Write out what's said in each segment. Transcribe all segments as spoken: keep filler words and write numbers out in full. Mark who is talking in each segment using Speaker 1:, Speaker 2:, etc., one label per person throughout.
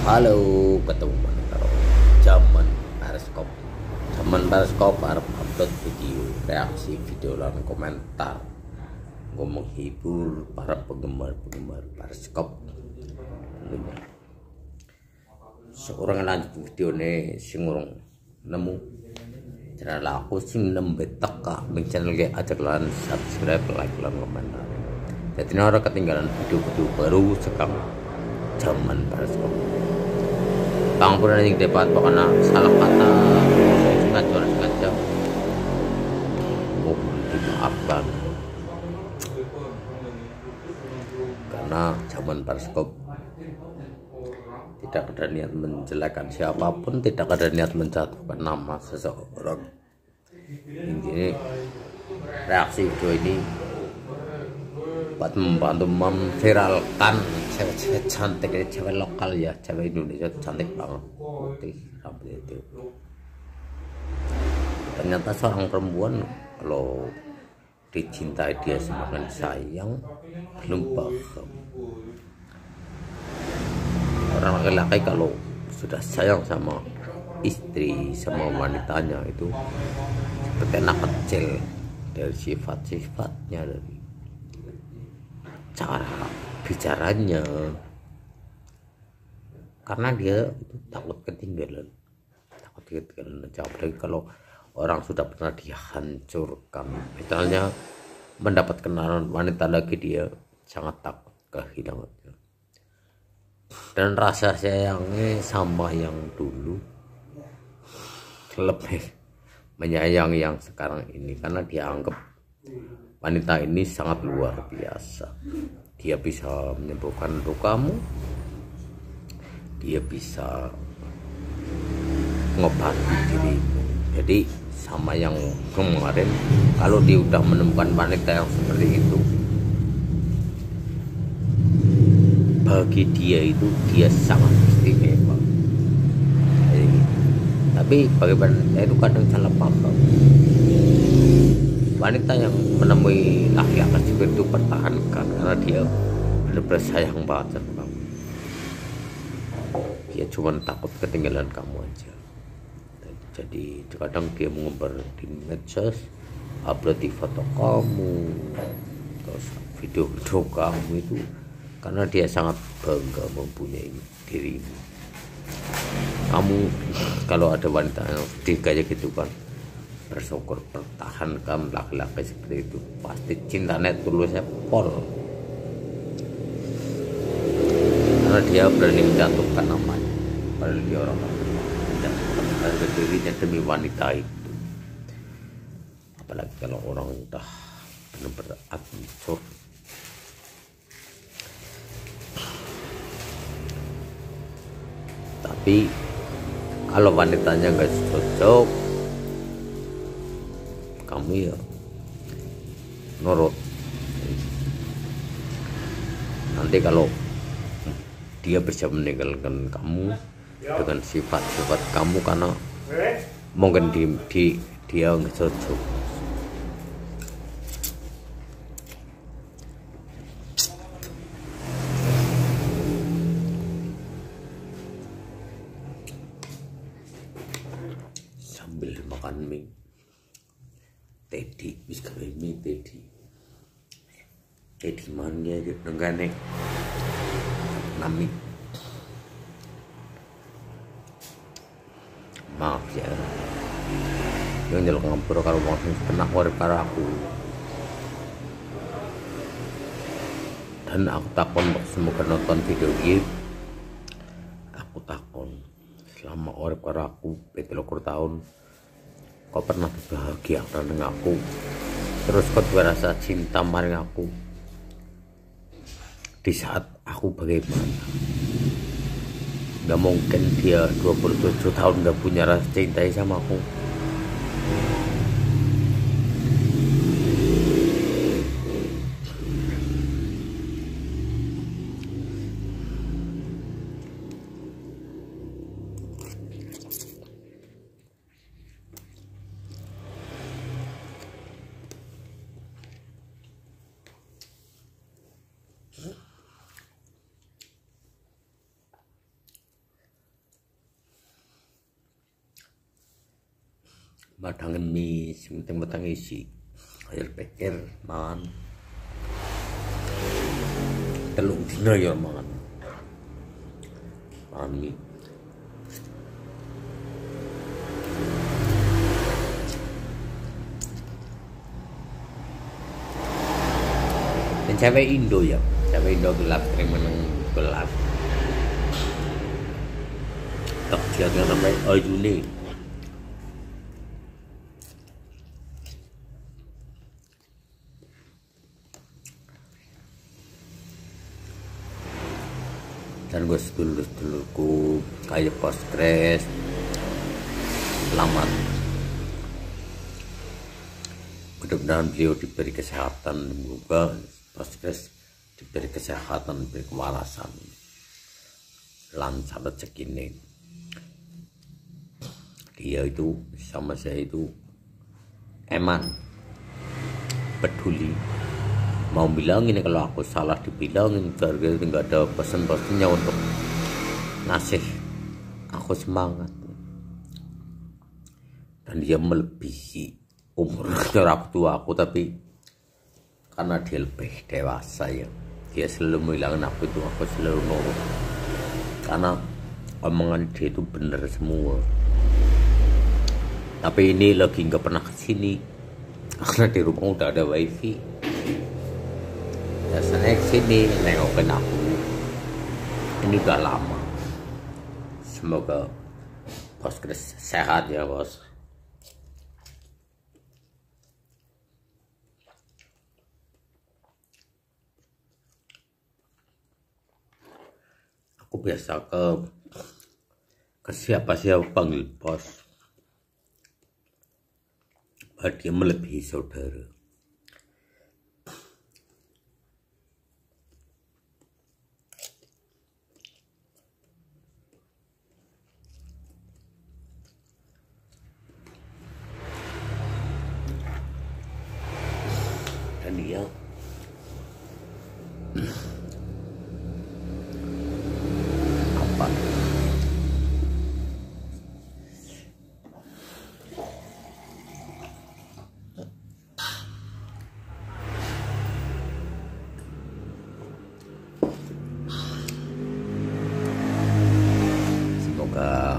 Speaker 1: Halo, ketemu mana karo Zaman Periskop. Zaman Periskop arep upload video reaksi video lan komentar. Gue menghibur para penggemar-penggemar Periskop. Tentunya. Seorang lanjut video nih sing urung nemu channel aku sing nembe teka ning channel ge ajak lan subscribe, like lan komentar. Jadi ora ketinggalan video-video baru sekarang Zaman Periskop. Pangapunten ing debat pokoknya salah kata sengaja ora sengaja mohon dimaafkan karena Zaman Periskop tidak ada niat menjelekan siapapun, tidak ada niat menjatuhkan nama seseorang. Ini reaksi video ini buat membantu memviralkan cewek-cewek cantik, cewek lokal ya, cewek Indonesia cantik banget, putih rambut itu. Ternyata seorang perempuan kalau dicintai dia semakin sayang, belum paham. Orang laki-laki kalau sudah sayang sama istri, sama wanitanya itu seperti anak kecil, dari sifat-sifatnya, dari cara bicaranya, karena dia itu takut ketinggalan, takut ketinggalan. Apalagi kalau orang sudah pernah dihancurkan, misalnya mendapat kenalan wanita lagi, dia sangat takut kehilangannya. Dan rasa sayangnya sama yang dulu, lebih menyayangi yang sekarang ini, karena dia anggap wanita ini sangat luar biasa. Dia bisa menyembuhkan lukamu, dia bisa mengobati dirimu. Jadi sama yang kemarin, kalau dia udah menemukan wanita yang seperti itu, bagi dia itu dia sangat istimewa. Jadi, tapi bagaimana itu kadang salah paham. Wanita yang menemui laki-laki seperti itu pertahankan, karena dia benar-benar sayang banget sama kamu. Dia cuma takut ketinggalan kamu aja. Jadi kadang dia mengumbar di medsos, upload di foto kamu, terus video-video kamu itu, karena dia sangat bangga mempunyai dirimu. Kamu kalau ada wanita yang sedih kayak gitu kan, bersyukur, pertahankan laki-laki seperti itu, pasti cintanya tulusnya pol, karena dia berani menjatuhkan namanya, padahal dia orang menjatuhkan harga dirinya demi wanita itu. Apalagi kalau orang udah benar-benar hancur. Tapi kalau wanitanya nggak cocok, kamu ya nurut. Nanti kalau dia bisa meninggalkan kamu dengan sifat-sifat kamu karena mungkin di, di, dia nggak cocok. Sambil makan mie, Teddy wis gawe mie Teddy. Teddy mania yo nenggane nami. Maaf ya. Yang njaluk ngampura karo wong sing pernah urip karo aku. Dan aku takon semoga nonton video ini. Aku takon selama urip karo aku pitu likur tahun, kau pernah bahagia dengan aku, terus kau berasa cinta maring aku di saat aku bagaimana? Gak mungkin dia dua puluh tujuh tahun gak punya rasa cinta sama aku. Madangen mie sing penting petang isi air pikir mangan telung dina ya mangan mangan mie. Dan cewek Indo ya, cewek Indo gelap yang meneng gelap tak jaga sampai ajune. Dan gue sedulur-sedulurku kayak Postgres selamat, mudah-mudahan beliau diberi kesehatan, semoga Postgres diberi kesehatan, diberi kewarasan, lancar rezekine. Dia itu sama saya itu eman, peduli, mau bilangin kalau aku salah dibilangin, gara-gara nggak ada pesan-pesannya untuk ngasih aku semangat. Dan dia melebihi umur orang tua aku, tapi karena dia lebih dewasa ya, dia selalu bilangin aku itu, aku selalu nurut karena omongan dia itu bener semua. Tapi ini lagi nggak pernah kesini karena di rumah udah ada wifi. Biasanya kesini nengokin aku, ini udah lama. Semoga Postgres sehat ya bos. Aku biasa ke ke siapa-siapa panggil bos, bahwa dia melebihi saudara. Dan dia apa semoga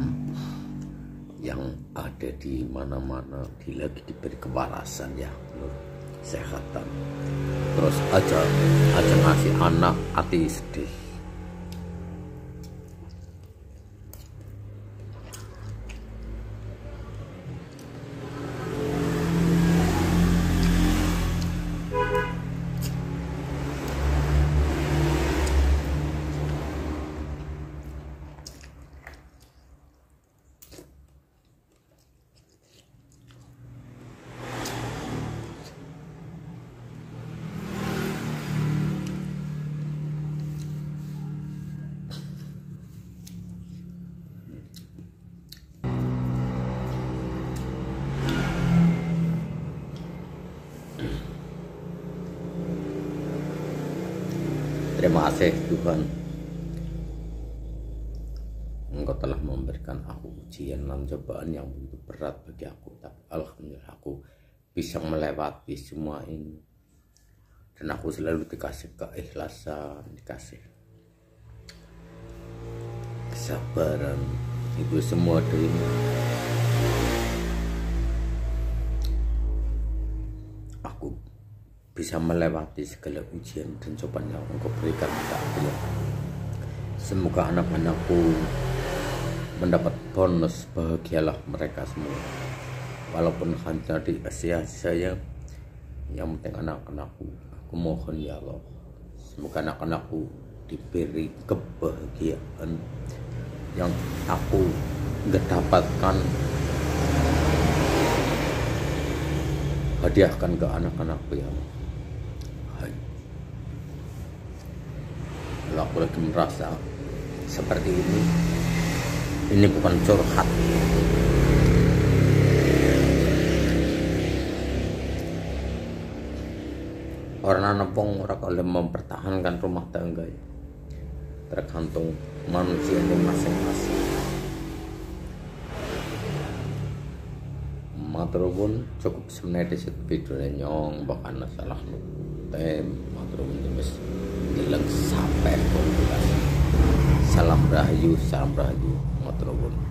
Speaker 1: yang ada di mana-mana dia lagi diberi kewarasan ya, kesehatan, terus aja aja ngasih anak hati sedih. Terima kasih Tuhan, Engkau telah memberikan aku ujian dan cobaan yang begitu berat bagi aku, tapi alhamdulillah aku bisa melewati semua ini. Dan aku selalu dikasih keikhlasan, dikasih kesabaran, itu semua dari aku bisa melewati segala ujian dan cobaan yang Engkau berikan pada aku. Semoga anak-anakku mendapat bonus, bahagialah mereka semua, walaupun hanya di Asia saya. Yang penting anak-anakku, aku mohon ya Allah, semoga anak-anakku diberi kebahagiaan yang aku nggak dapatkan. Hadiahkan ke anak-anakku ya Allah. Hai. Kalau aku lagi merasa seperti ini, ini bukan curhat. Orang nepong orang kalau mempertahankan rumah tangga ya, tergantung manusia yang masing-masing. matur nuwun cukup semenit di videone nyong bahkan salah nu tem matur nuwun wis deleng sampai konklusi. Salam rahayu, salam rahayu, matur nuwun.